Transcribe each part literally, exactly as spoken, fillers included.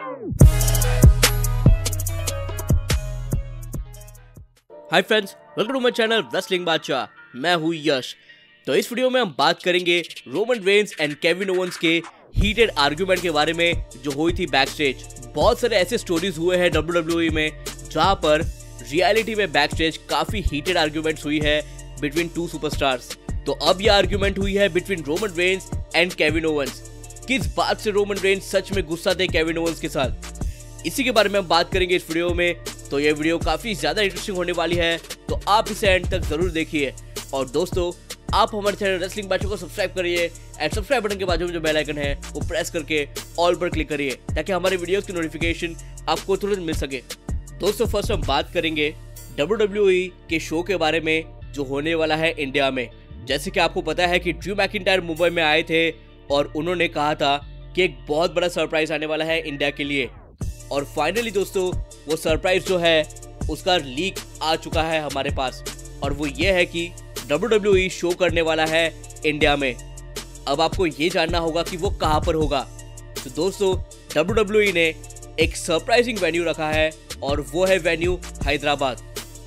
Hi friends, welcome to my channel wrestling Badshah. मैं हूँ यश। तो इस वीडियो में हम बात करेंगे Roman Reigns and Kevin Owens के हीटेड आर्ग्यूमेंट के बारे में जो हुई थी बैक स्टेज। बहुत सारे ऐसे स्टोरीज हुए हैं डब्ल्यू डब्ल्यू ई में जहाँ पर रियलिटी में बैक स्टेज काफी हीटेड आर्ग्यूमेंट्स हुई है बिटवीन टू सुपरस्टार्स। तो अब यह आर्ग्यूमेंट हुई है between Roman Reigns and Kevin Owens. किस बात से रोमन रेंस सच में गुस्सा थे केविन ओवेंस के साथ, इसी के बारे में हम बात करेंगे इस वीडियो में। तो ये वीडियो काफी ज्यादा इंटरेस्टिंग होने वाली है, तो आप इसे एंड तक जरूर देखिए। और दोस्तों, आप हमारे चैनल रेसलिंग बादशाह को सब्सक्राइब करिए एंड सब्सक्राइब बटन के बाजू में जो बेल आइकन है वो प्रेस करके ऑल पर क्लिक करिए ताकि हमारे वीडियोस की नोटिफिकेशन आपको तुरंत मिल सके। दोस्तों, फर्स्ट हम बात करेंगे डब्ल्यू डब्ल्यू ई के शो के बारे में जो होने वाला है इंडिया में। जैसे कि आपको पता है कि ड्रू मैकिंटायर मुंबई में आए थे और उन्होंने कहा था कि एक बहुत बड़ा सरप्राइज आने वाला है इंडिया के लिए। और फाइनली दोस्तों, वो सरप्राइज जो है उसका लीक आ चुका है हमारे पास, और वो ये है कि डब्ल्यू डब्ल्यू ई शो करने वाला है इंडिया में। अब आपको ये जानना होगा कि वो कहाँ पर होगा। तो दोस्तों, डब्ल्यू डब्ल्यू ई ने एक सरप्राइजिंग वेन्यू रखा है और वो है वेन्यू हैदराबाद।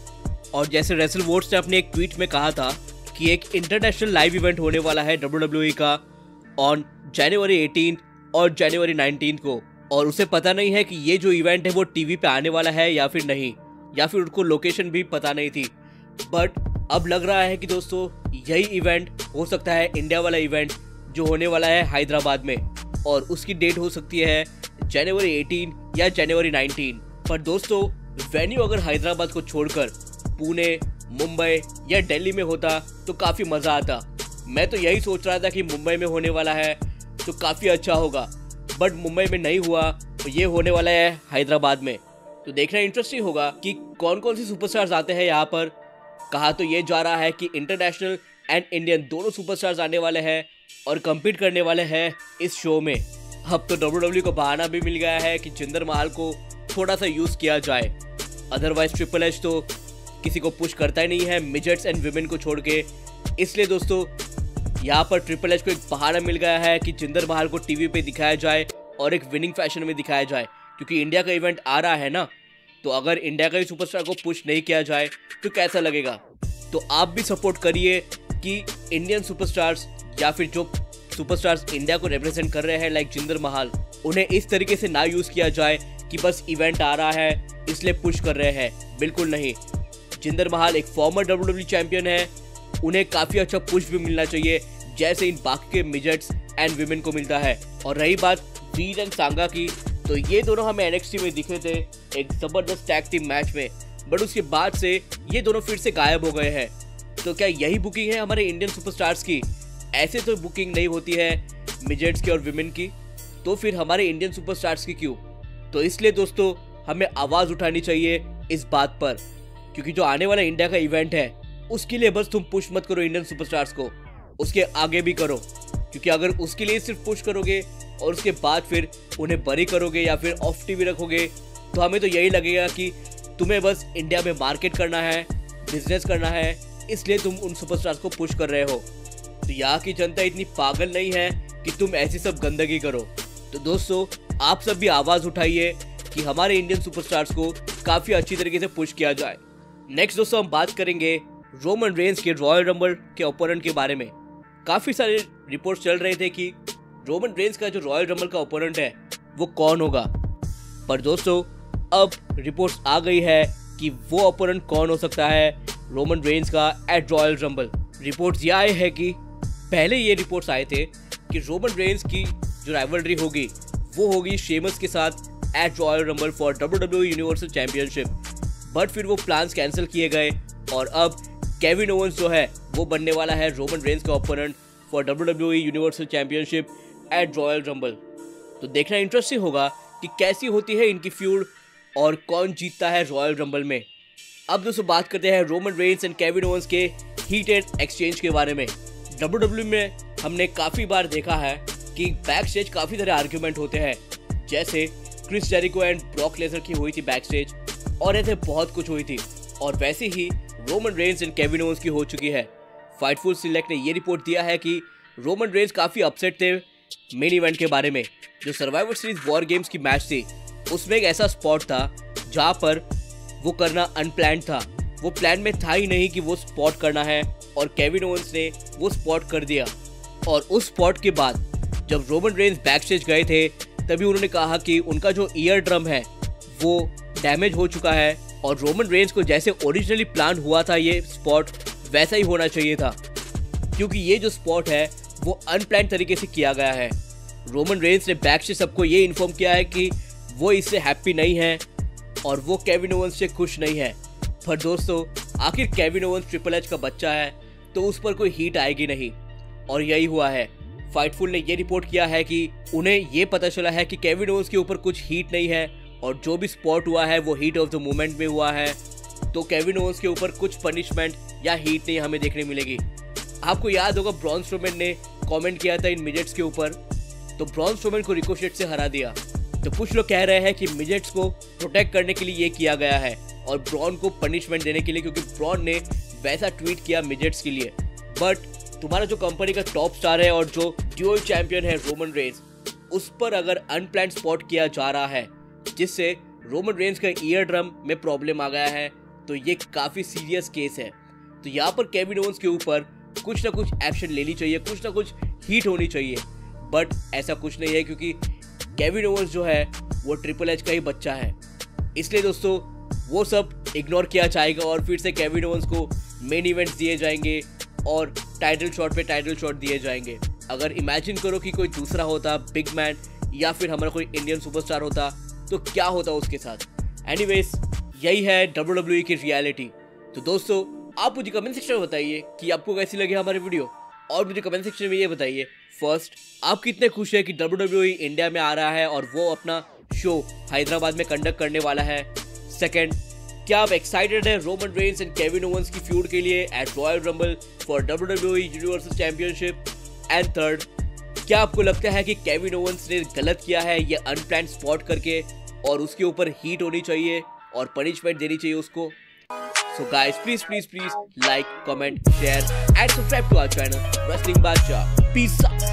और जैसे रेसल वोट्स ने अपने एक ट्वीट में कहा था कि एक इंटरनेशनल लाइव इवेंट होने वाला है डब्ल्यू डब्ल्यू ई का ऑन जनवरी एटीन और जनवरी नाइनटीन को, और उसे पता नहीं है कि ये जो इवेंट है वो टीवी पे आने वाला है या फिर नहीं, या फिर उनको लोकेशन भी पता नहीं थी। बट अब लग रहा है कि दोस्तों यही इवेंट हो सकता है, इंडिया वाला इवेंट जो होने वाला है हैदराबाद में, और उसकी डेट हो सकती है जनवरी एटीन या जनवरी नाइनटीन। पर दोस्तों, वेन्यू अगर हैदराबाद को छोड़कर पुणे, मुंबई या दिल्ली में होता तो काफ़ी मज़ा आता। मैं तो यही सोच रहा था कि मुंबई में होने वाला है तो काफ़ी अच्छा होगा, बट मुंबई में नहीं हुआ, तो ये होने वाला है हैदराबाद में। तो देखना इंटरेस्टिंग होगा कि कौन कौन सी सुपरस्टार्स आते हैं यहाँ पर। कहा तो ये जा रहा है कि इंटरनेशनल एंड इंडियन दोनों सुपरस्टार्स आने वाले हैं और कम्पीट करने वाले हैं इस शो में। अब तो डब्ल्यू डब्ल्यू को बहाना भी मिल गया है कि जिंदर महल को थोड़ा सा यूज़ किया जाए, अदरवाइज ट्रिपल एच तो किसी को पुश करता ही नहीं है मिजेट्स एंड विमेन को छोड़ के। इसलिए दोस्तों, यहाँ पर ट्रिपल एच को एक बहाना मिल गया है कि जिंदर महल को टीवी पे दिखाया जाए और एक विनिंग फैशन में दिखाया जाए, क्योंकि इंडिया का इवेंट आ रहा है ना। तो अगर इंडिया का ही सुपरस्टार को पुश नहीं किया जाए तो कैसा लगेगा। तो आप भी सपोर्ट करिए कि इंडियन सुपरस्टार्स या फिर जो सुपरस्टार्स इंडिया को रिप्रेजेंट कर रहे हैं लाइक जिंदर महल, उन्हें इस तरीके से ना यूज़ किया जाए कि बस इवेंट आ रहा है इसलिए पुश कर रहे हैं। बिल्कुल नहीं। जिंदर महल एक फॉर्मर डब्ल्यू डब्ल्यू चैंपियन है, उन्हें काफ़ी अच्छा पुश भी मिलना चाहिए जैसे इन बाकी के मिजेट्स एंड विमेन को मिलता है। और रही बात रीड एंड सांगा की, तो ये दोनों हमें एन एक्स टी में दिखे थे एक ज़बरदस्त टैग टीम मैच में, बट उसके बाद से ये दोनों फिर से गायब हो गए हैं। तो क्या यही बुकिंग है हमारे इंडियन सुपरस्टार्स की? ऐसे तो बुकिंग नहीं होती है मिजेट्स की और विमेन की, तो फिर हमारे इंडियन सुपरस्टार्स की क्यों? तो इसलिए दोस्तों, हमें आवाज़ उठानी चाहिए इस बात पर, क्योंकि जो आने वाला इंडिया का इवेंट है उसके लिए बस तुम पुश मत करो इंडियन सुपरस्टार्स को, उसके आगे भी करो। क्योंकि अगर उसके लिए सिर्फ पुश करोगे और उसके बाद फिर उन्हें बरी करोगे या फिर ऑफ टीवी रखोगे, तो हमें तो यही लगेगा कि तुम्हें बस इंडिया में मार्केट करना है, बिजनेस करना है, इसलिए तुम उन सुपरस्टार्स को पुश कर रहे हो। तो यहाँ की जनता इतनी पागल नहीं है कि तुम ऐसी सब गंदगी करो। तो दोस्तों, आप सब भी आवाज़ उठाइए कि हमारे इंडियन सुपरस्टार्स को काफ़ी अच्छी तरीके से पुश किया जाए। नेक्स्ट दोस्तों, हम बात करेंगे रोमन रेंस के रॉयल रंबल के ओपोनेंट के बारे में। काफ़ी सारे रिपोर्ट्स चल रहे थे कि रोमन रेंस का जो रॉयल रंबल का ओपोनेंट है वो कौन होगा। पर दोस्तों, अब रिपोर्ट्स आ गई है कि वो ओपोनेंट कौन हो सकता है रोमन रेंस का एट रॉयल रंबल। रिपोर्ट्स ये आए हैं कि पहले ये रिपोर्ट्स आए थे कि रोमन रेंस की जो राइवलरी होगी वो होगी शेमस के साथ at Royal Rumble for W W universal championship. But फिर वो प्लान्स कैंसिल किए गए और अब केविन ओवेंस जो है वो बनने वाला है रोमन रेंस का opponent for W W universal championship at Royal Rumble. तो देखना इंटरेस्टिंग होगा कि कैसी होती है इनकी फ्यूड और कौन जीतता है रॉयल रंबल में। अब दोस्तों, बात करते हैं Roman Reigns and Kevin Owens के हीटेड एक्सचेंज के बारे में। डब्ल्यू डब्ल्यू में हमने काफ़ी बार देखा है कि बैक स्टेज काफ़ी सारे आर्ग्यूमेंट होते हैं, जैसे Chris Jericho and Brock Lesnar की हुई थी बैक स्टेज, और ऐसे बहुत कुछ हुई थी। और वैसे ही Roman Reigns and Kevin Owens की हो चुकी है। फाइटफुल सिलेक्ट ने ये रिपोर्ट दिया है कि रोमन रेंस काफ़ी अपसेट थे मेन इवेंट के बारे में। जो सर्वाइवर सीरीज वॉर गेम्स की मैच थी उसमें एक ऐसा स्पॉट था जहाँ पर वो करना अनप्लान्ड था। वो प्लान में था ही नहीं कि वो स्पॉट करना है और केविन ओवेंस ने वो स्पॉट कर दिया। और उस स्पॉट के बाद जब रोमन रेंस बैक स्टेज गए थे तभी उन्होंने कहा कि उनका जो ईयर ड्रम है वो डैमेज हो चुका है और रोमन रेंस को जैसे ओरिजिनली प्लान हुआ था ये स्पॉट वैसा ही होना चाहिए था, क्योंकि ये जो स्पॉट है वो अनप्लान्ड तरीके से किया गया है। रोमन रेंस ने बैक से सबको ये इन्फॉर्म किया है कि वो इससे हैप्पी नहीं है और वो केविन ओवेंस से खुश नहीं है। पर दोस्तों आखिर केविन ओवेंस ट्रिपल एच का बच्चा है तो उस पर कोई हीट आएगी नहीं, और यही हुआ है। फाइटफुल ने ये रिपोर्ट किया है कि उन्हें ये पता चला है कि केविन ओवेंस के ऊपर कुछ हीट नहीं है और जो भी स्पॉट हुआ है वो हीट ऑफ द मोमेंट में हुआ है, तो केविन ओवेंस के ऊपर कुछ पनिशमेंट या हीट नहीं हमें देखने मिलेगी। आपको याद होगा ब्रॉन स्ट्रोमैन ने कमेंट किया था इन मिजेट्स के ऊपर, तो ब्रॉन स्ट्रोमैन को रिकोशेट से हरा दिया। तो कुछ लोग कह रहे हैं कि मिजेट्स को प्रोटेक्ट करने के लिए ये किया गया है और ब्रॉन को पनिशमेंट देने के लिए, क्योंकि ब्रॉन ने वैसा ट्वीट किया मिजेट्स के लिए। बट तुम्हारा जो कंपनी का टॉप स्टार है और जो ड्यूअल चैंपियन है रोमन रेंस, उस पर अगर अनप्लान्ड स्पॉट किया जा रहा है जिससे रोमन रेंस का ईयर ड्रम में प्रॉब्लम आ गया है, तो ये काफ़ी सीरियस केस है। तो यहाँ पर केविन ओवेंस के ऊपर कुछ ना कुछ एक्शन लेनी चाहिए, कुछ ना कुछ हीट होनी चाहिए। बट ऐसा कुछ नहीं है क्योंकि केविन ओवेंस जो है वो ट्रिपल एच का ही बच्चा है, इसलिए दोस्तों वो सब इग्नोर किया जाएगा और फिर से केविन ओवेंस को मेन इवेंट्स दिए जाएंगे और टाइटल शॉट पे टाइटल शॉट दिए जाएंगे। अगर इमेजिन करो कि कोई दूसरा होता, बिग मैन या फिर हमारा कोई इंडियन सुपरस्टार होता, तो क्या होता उसके साथ। एनीवेज यही है डब्ल्यू डब्ल्यू ई की रियलिटी। तो दोस्तों आप मुझे कमेंट सेक्शन में बताइए कि आपको कैसी लगी हमारी वीडियो, और मुझे कमेंट सेक्शन में ये बताइए फर्स्ट आप कितने खुश हैं कि डब्ल्यू डब्ल्यू ई इंडिया में आ रहा है और वो अपना शो हैदराबाद में कंडक्ट करने वाला है। सेकंड, क्या आप एक्साइटेड हैं Roman Reigns and Kevin Owens की फ्यूड के लिए at Royal Rumble for W W E universal championship. And third, क्या आपको लगता है कि केविन ओवेंस ने गलत किया है ये अनप्लान्ड स्पॉट करके और उसके ऊपर हीट होनी चाहिए और पनिशमेंट देनी चाहिए उसको? So guys, please, please, please like, comment, share and subscribe to our channel, Wrestling Badshah. Peace out.